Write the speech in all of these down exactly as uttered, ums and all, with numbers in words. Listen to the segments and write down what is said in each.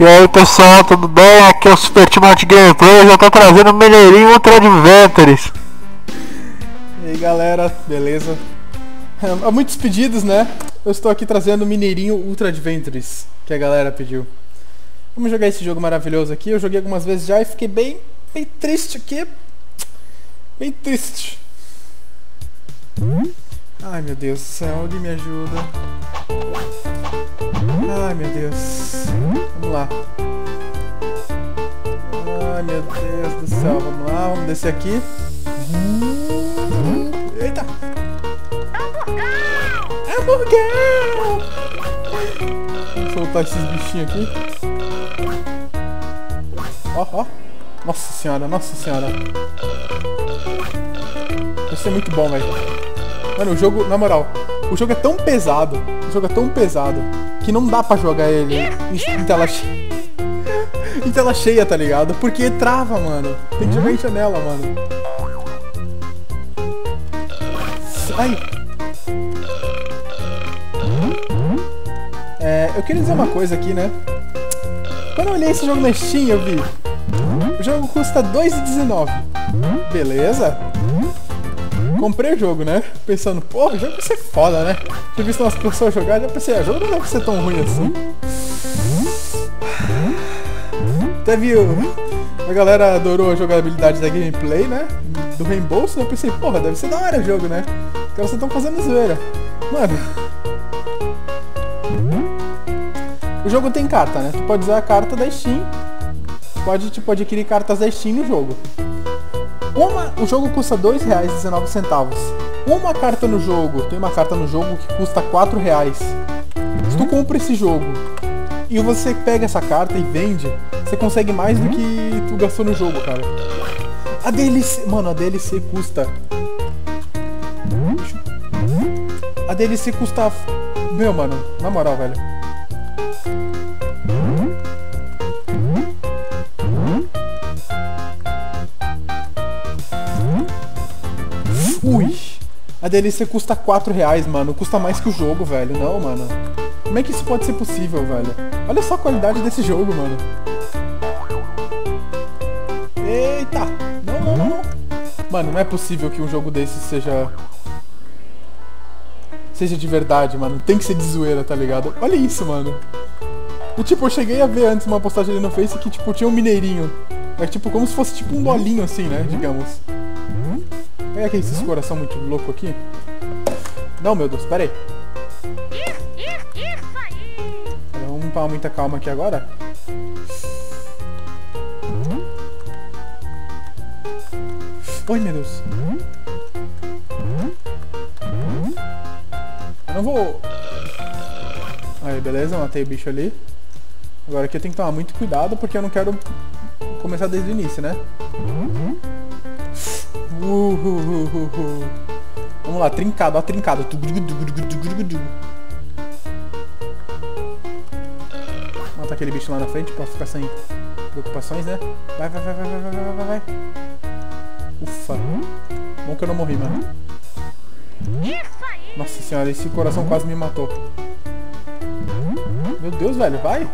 E aí pessoal, tudo bem? Aqui é o Super Timate Gameplay, já tô trazendo o Mineirinho Ultra Adventures. E aí galera, beleza? Há muitos pedidos, né? Eu estou aqui trazendo o Mineirinho Ultra Adventures, que a galera pediu. Vamos jogar esse jogo maravilhoso aqui. Eu joguei algumas vezes já e fiquei bem, bem triste aqui. Bem triste. Ai meu Deus do céu, alguém me ajuda. Ai meu Deus. Vamos lá. Ai meu Deus do céu, vamos lá, vamos descer aqui. Eita! Hamburgão! Vamos soltar esses bichinhos aqui. Ó, ó. Nossa senhora, nossa senhora. Vai ser muito bom, velho. Mano, o jogo, na moral, o jogo é tão pesado, o jogo é tão pesado, que não dá pra jogar ele em, em tela cheia. Em tela cheia, tá ligado? Porque trava, mano. Tem que jogar em janela, mano. Ai. É, eu queria dizer uma coisa aqui, né? Quando eu olhei esse jogo na Steam, eu vi. O jogo custa dois reais e dezenove centavos. Beleza? Comprei o jogo, né? Pensando, pô, o jogo vai ser foda, né? Tinha visto umas pessoas jogar, já pensei, o jogo não deve ser tão ruim assim. Até viu, a galera adorou a jogabilidade da gameplay, né? Do reembolso, eu pensei, porra, deve ser da hora o jogo, né? Porque vocês estão fazendo zoeira. Mano, o jogo tem carta, né? Tu pode usar a carta da Steam. Pode, tipo, adquirir cartas da Steam no jogo. Uma, o jogo custa dois reais e dezenove centavos. Uma carta no jogo, tem uma carta no jogo que custa quatro reais. Se tu compra esse jogo e você pega essa carta e vende, você consegue mais do que tu gastou no jogo, cara. A D L C, mano, a D L C custa... A D L C custa... Meu, mano, na moral, velho. Ui, a D L C custa quatro reais, mano. Custa mais que o jogo, velho. Não, mano. Como é que isso pode ser possível, velho? Olha só a qualidade desse jogo, mano. Eita! Não, não, não, não. Mano, não é possível que um jogo desse seja... Seja de verdade, mano. Tem que ser de zoeira, tá ligado? Olha isso, mano. E, tipo, eu cheguei a ver antes uma postagem ali no Face que, tipo, tinha um mineirinho. É tipo, como se fosse, tipo, um bolinho assim, né? Digamos. Olha aqui esses coração muito louco aqui. Não, meu Deus, pera aí. Vamos tomar muita calma aqui agora. Oi, meu Deus. Eu não vou... Aí, beleza, matei o bicho ali. Agora aqui eu tenho que tomar muito cuidado porque eu não quero começar desde o início, né? Uh, uh, uh, uh, uh. Vamos lá, trincado, ó, trincado. Mata aquele bicho lá na frente pra ficar sem preocupações, né? Vai, vai, vai, vai, vai, vai, vai, vai. Ufa. Bom que eu não morri, mano. Nossa senhora, esse coração quase me matou. Meu Deus, velho, vai.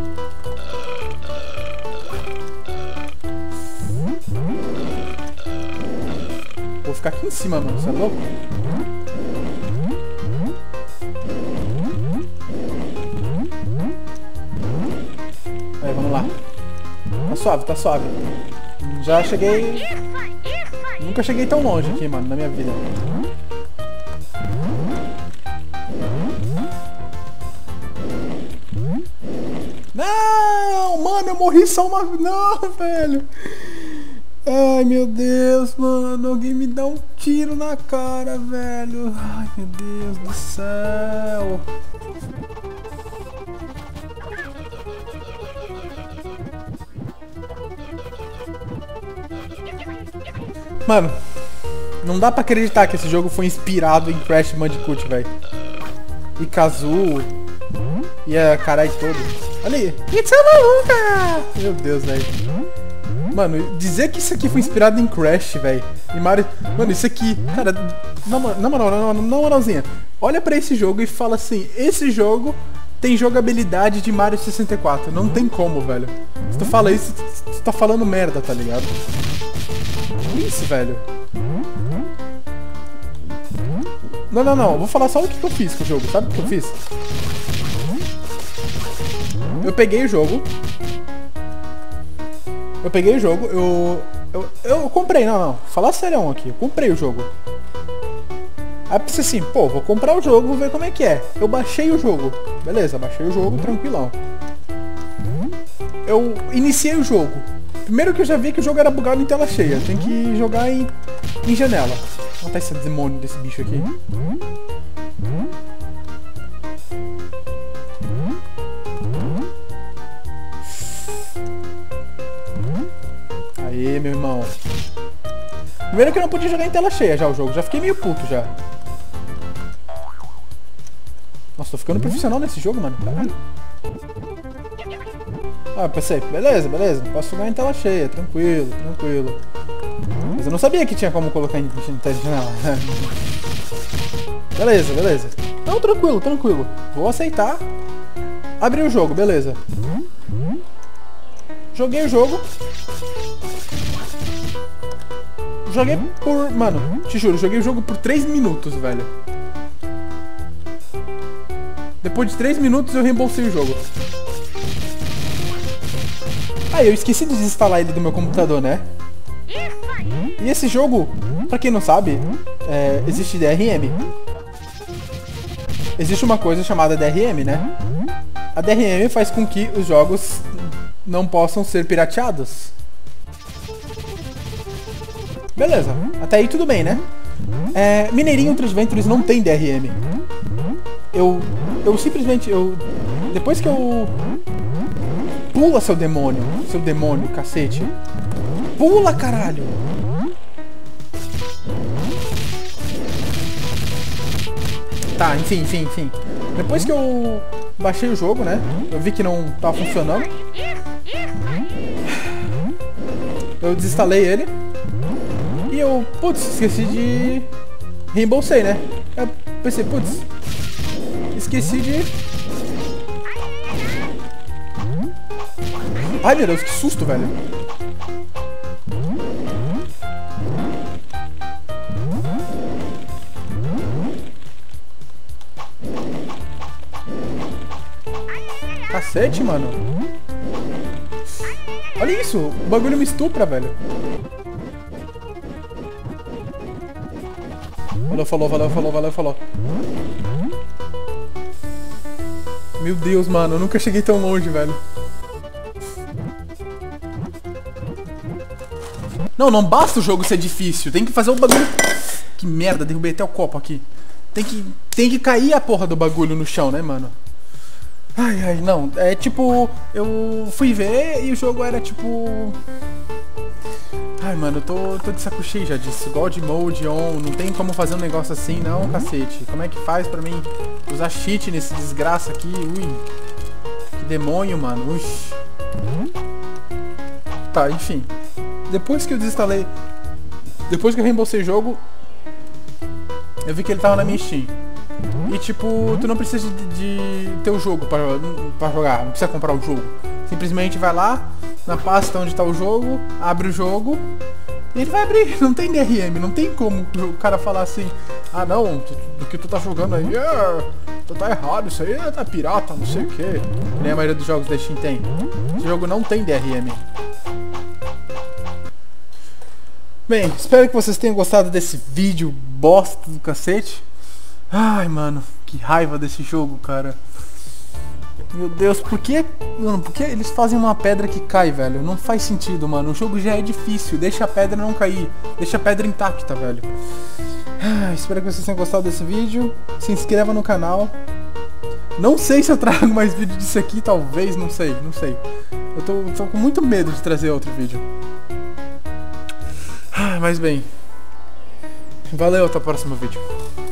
Vou ficar aqui em cima, mano. Você é louco? Aí, vamos lá. Tá suave, tá suave. Já cheguei... Nunca cheguei tão longe aqui, mano, na minha vida. Não! Mano, eu morri só uma... Não, velho! Ai, meu Deus, mano. Alguém me dá um tiro na cara, velho. Ai, meu Deus do céu. Mano, não dá pra acreditar que esse jogo foi inspirado em Crash Bandicoot, velho. E Kazoo. E a caralho todo. Olha aí. It's a maluca! Meu Deus, velho. Mano, dizer que isso aqui foi inspirado em Crash, velho. E Mario... Mano, isso aqui... Cara, na moral, na moral, na moralzinha. Olha pra esse jogo e fala assim, esse jogo tem jogabilidade de Mario sessenta e quatro. Não tem como, velho. Se tu fala isso, tu tá falando merda, tá ligado? Isso, velho. Não, não, não. Eu vou falar só o que, que eu fiz com o jogo. Sabe o que eu fiz? Eu peguei o jogo. Eu peguei o jogo. Eu... Eu, eu comprei, não, não. Falar sério aqui. Eu comprei o jogo. Aí eu pensei assim, pô, vou comprar o jogo, vou ver como é que é. Eu baixei o jogo. Beleza, baixei o jogo, tranquilão. Eu iniciei o jogo. Primeiro que eu já vi que o jogo era bugado em tela cheia. Tem que jogar em, em janela. Vou matar esse demônio desse bicho aqui. Aê, meu irmão. Primeiro que eu não podia jogar em tela cheia já o jogo. Já fiquei meio puto já. Nossa, tô ficando profissional nesse jogo, mano. Caralho. Ah, eu pensei, beleza, beleza. Posso jogar em tela cheia, tranquilo, tranquilo. Mas eu não sabia que tinha como colocar em tela janela. Beleza, beleza. Não, tranquilo, tranquilo. Vou aceitar. Abri o jogo, beleza. Joguei o jogo. Joguei por... Mano, te juro, joguei o jogo por três minutos, velho. Depois de três minutos eu reembolsei o jogo. Ah, eu esqueci de desinstalar ele do meu computador, né? E esse jogo, pra quem não sabe, é, existe D R M. Existe uma coisa chamada D R M, né? A D R M faz com que os jogos não possam ser pirateados. Beleza, até aí tudo bem, né? É, Mineirinho Ultra Adventures não tem D R M. Eu, eu simplesmente, eu, depois que eu... Pula, seu demônio, seu demônio, cacete. Pula, caralho. Tá, enfim, enfim, enfim. Depois que eu baixei o jogo, né? Eu vi que não tava funcionando. Eu desinstalei ele. E eu, putz, esqueci de... Reembolsei, né? Eu pensei, putz, esqueci de... Ai, meu Deus, que susto, velho. Cacete, mano. Olha isso, o bagulho me estupra, velho. Valeu, falou, valeu, falou, valeu, falou. Meu Deus, mano, eu nunca cheguei tão longe, velho. Não, não basta o jogo ser difícil. Tem que fazer o bagulho... Que merda, derrubei até o copo aqui. Tem que, tem que cair a porra do bagulho no chão, né, mano? Ai, ai, não. É tipo... Eu fui ver e o jogo era tipo... Ai, mano, eu tô, tô de saco cheio já disso. God Mode on. Não tem como fazer um negócio assim, não, cacete. Como é que faz pra mim usar cheat nesse desgraça aqui? Ui. Que demônio, mano. Ui. Tá, enfim. Depois que eu desinstalei... Depois que eu reembolsei o jogo... Eu vi que ele tava na minha Steam. E tipo, tu não precisa de, de ter o jogo pra, pra jogar. Não precisa comprar o jogo. Simplesmente vai lá, na pasta onde tá o jogo, abre o jogo... E ele vai abrir. Não tem D R M. Não tem como o cara falar assim... Ah não, tu, do que tu tá jogando aí... É, tu tá errado, isso aí tá pirata, não sei o que. Nem a maioria dos jogos da Steam tem. Esse jogo não tem D R M. Bem, espero que vocês tenham gostado desse vídeo bosta do cacete. Ai, mano, que raiva desse jogo, cara. Meu Deus, por que... Mano, por que eles fazem uma pedra que cai, velho? Não faz sentido, mano. O jogo já é difícil. Deixa a pedra não cair. Deixa a pedra intacta, velho. Ai, espero que vocês tenham gostado desse vídeo. Se inscreva no canal. Não sei se eu trago mais vídeo disso aqui, talvez, não sei, não sei. Eu tô, tô com muito medo de trazer outro vídeo. Mas bem, valeu, até o próximo vídeo.